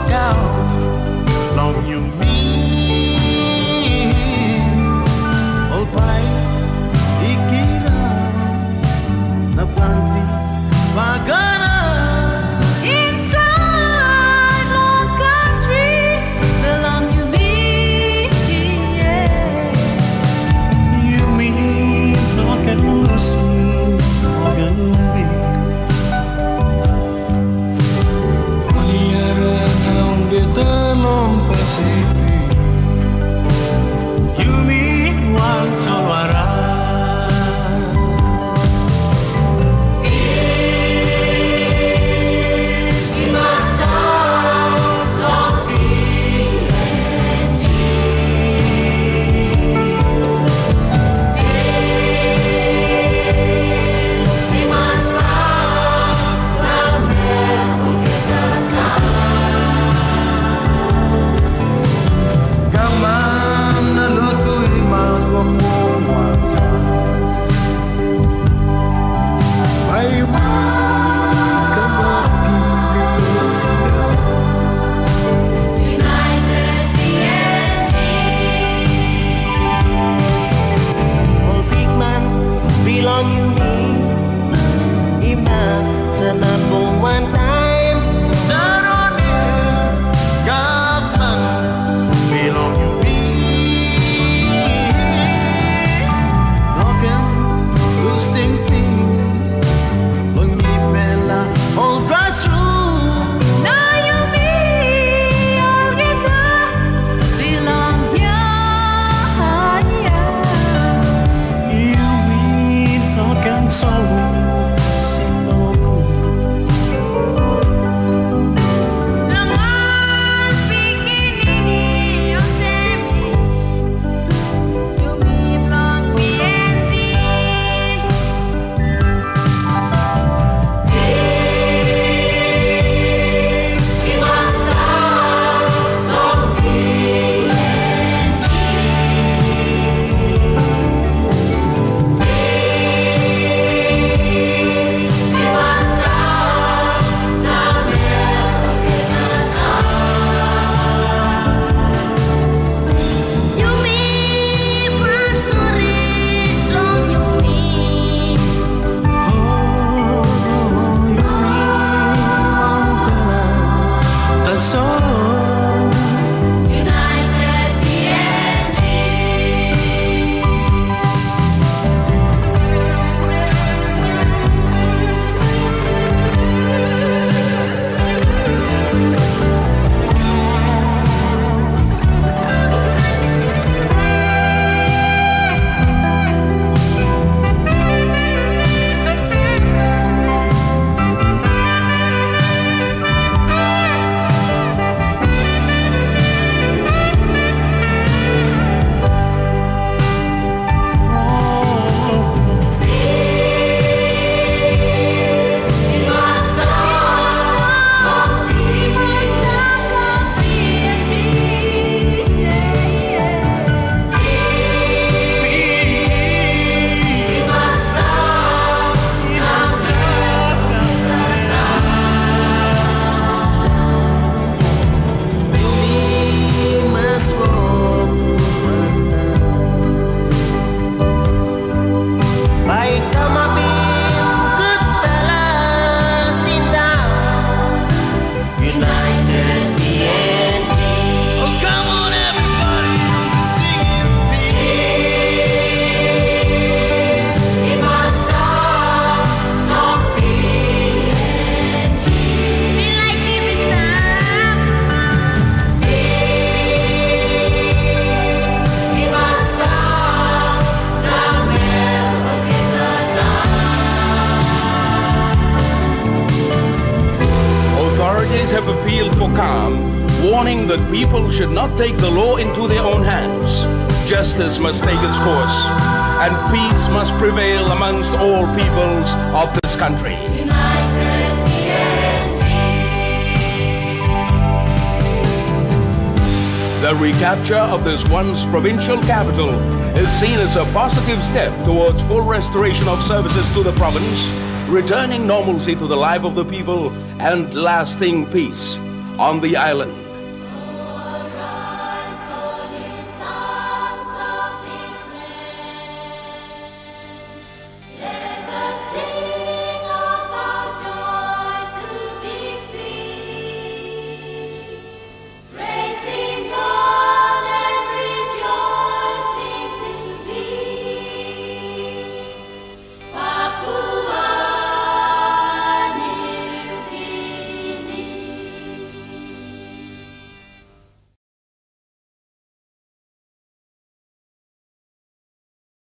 out long you mean all by ikira na planti pagana inside long country the long you mean yeah you mean how can you see how can you be Long Pacific you mean one solwara have appealed for calm, warning that people should not take the law into their own hands. Justice must take its course, and peace must prevail amongst all peoples of this country. The recapture of this once provincial capital is seen as a positive step towards full restoration of services to the province, returning normalcy to the life of the people and lasting peace. on the island.